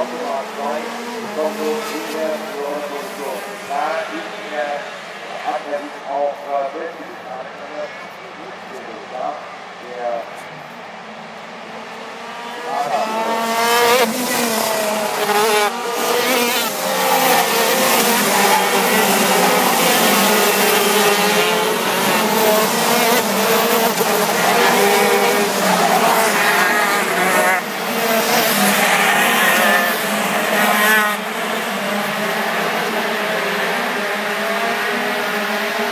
nói con luôn đi rồi đã đi áp dụng học với đó thì